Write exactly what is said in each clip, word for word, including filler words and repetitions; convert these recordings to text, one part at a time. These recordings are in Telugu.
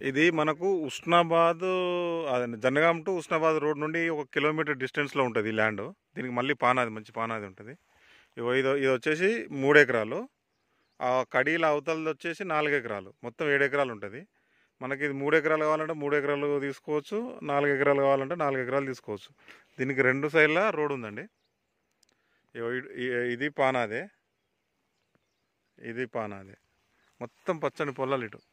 ఇది మనకు ఉస్నాబాద్ అదే జనగాం టు ఉస్నాబాద్ రోడ్ నుండి ఒక కిలోమీటర్ డిస్టెన్స్లో ఉంటుంది ఈ ల్యాండ్. దీనికి మళ్ళీ పానాది మంచి పానాది ఉంటుంది. ఇగో ఇది ఇది వచ్చేసి మూడు ఎకరాలు, ఆ కడీల అవతలది వచ్చేసి నాలుగు ఎకరాలు, మొత్తం ఏడు ఎకరాలు ఉంటుంది. మనకి ఇది మూడు ఎకరాలు కావాలంటే మూడు ఎకరాలు తీసుకోవచ్చు, నాలుగు ఎకరాలు కావాలంటే నాలుగు ఎకరాలు తీసుకోవచ్చు. దీనికి రెండు సైడ్ల రోడ్ ఉందండి. ఇగో ఇది పానాదే, ఇది పానాదే, మొత్తం పచ్చని పొలాలు, ఇటు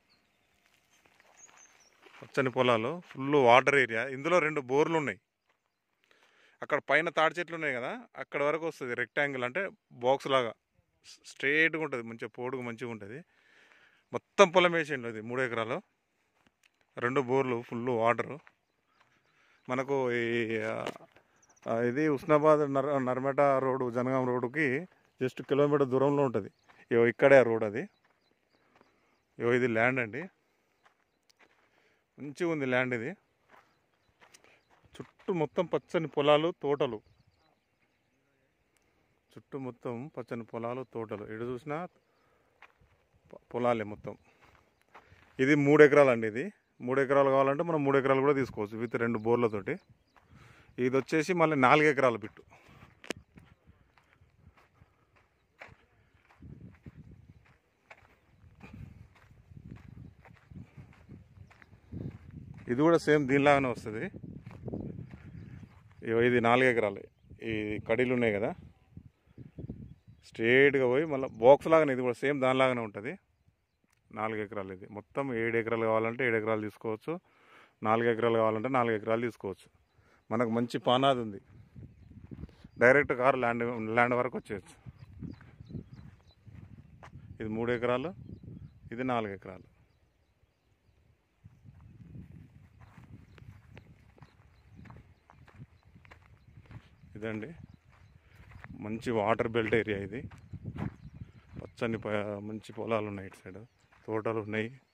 పచ్చని పొలాలు, ఫుల్ వాటర్ ఏరియా. ఇందులో రెండు బోర్లు ఉన్నాయి. అక్కడ పైన తాడి చెట్లు ఉన్నాయి కదా, అక్కడ వరకు వస్తుంది రెక్టాంగిల్, అంటే బాక్స్ లాగా స్ట్రేట్గా ఉంటుంది, మంచిగా పోడుగు మంచిగా ఉంటుంది. మొత్తం పొలం వేసేయండి. అది మూడు ఎకరాలు, రెండు బోర్లు, ఫుల్ వాటరు. మనకు ఈ ఇది ఉస్నాబాద్ నర్ నర్మేట రోడ్డు జనగాం రోడ్డుకి జస్ట్ కిలోమీటర్ దూరంలో ఉంటుంది. ఇగో ఇక్కడే ఆ రోడ్ అది. ఇగో ఇది ల్యాండ్ అండి, మంచిగా ఉంది ల్యాండ్ ఇది. చుట్టూ మొత్తం పచ్చని పొలాలు, తోటలు, చుట్టూ మొత్తం పచ్చని పొలాలు, తోటలు, ఎటు చూసినా పొలాలే మొత్తం. ఇది మూడు ఎకరాలు అండి. ఇది మూడు ఎకరాలు కావాలంటే మనం మూడు ఎకరాలు కూడా తీసుకోవచ్చు విత్ రెండు బోర్లతోటి. ఇది వచ్చేసి మళ్ళీ నాలుగు ఎకరాల బిట్టు. ఇది కూడా సేమ్ దీనిలాగానే వస్తుంది. ఇది నాలుగు ఎకరాలు, ఈ కడీలు ఉన్నాయి కదా, స్ట్రేట్గా పోయి మళ్ళీ బాక్స్ లాగానే ఇది కూడా సేమ్ దానిలాగానే ఉంటుంది. నాలుగు ఎకరాలు, ఇది మొత్తం ఏడు ఎకరాలు కావాలంటే ఏడు ఎకరాలు తీసుకోవచ్చు, నాలుగు ఎకరాలు కావాలంటే నాలుగు ఎకరాలు తీసుకోవచ్చు. మనకు మంచి పానాది ఉంది, డైరెక్ట్ కారు ల్యాండ్ ల్యాండ్ వరకు వచ్చేయచ్చు. ఇది మూడు ఎకరాలు, ఇది నాలుగు ఎకరాలు. ఇదండి మంచి వాటర్ బెల్ట్ ఏరియా ఇది. పచ్చని మంచి పొలాలు ఉన్నాయి, ఇటు సైడ్ తోటలు ఉన్నాయి.